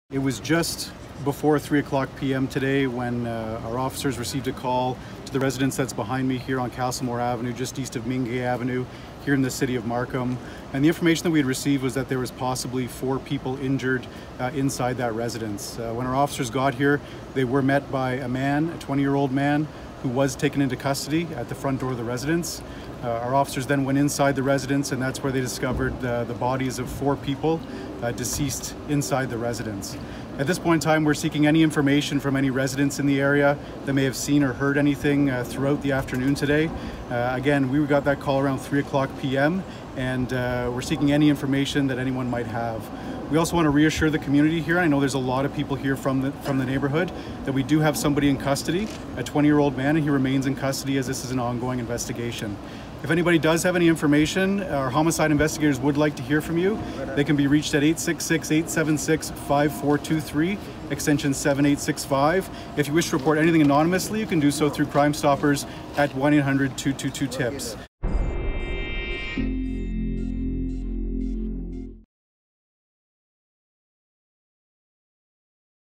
It was just before 3:00 p.m. today when our officers received a call to the residence that's behind me here on Castlemore Avenue, just east of Mingay Avenue, here in the city of Markham. And the information that we had received was that there was possibly 4 people injured inside that residence. When our officers got here, they were met by a man, a 20-year-old man, who was taken into custody at the front door of the residence. Our officers then went inside the residence, and that's where they discovered the bodies of 4 people deceased inside the residence. At this point in time, we're seeking any information from any residents in the area that may have seen or heard anything throughout the afternoon today. Again, we got that call around 3:00 p.m. and we're seeking any information that anyone might have. We also want to reassure the community here. I know there's a lot of people here from the neighborhood, that we do have somebody in custody, a 20-year-old man, and he remains in custody as this is an ongoing investigation. If anybody does have any information, our homicide investigators would like to hear from you. They can be reached at 866-876-5423, extension 7865. If you wish to report anything anonymously, you can do so through Crime Stoppers at 1-800-222-TIPS.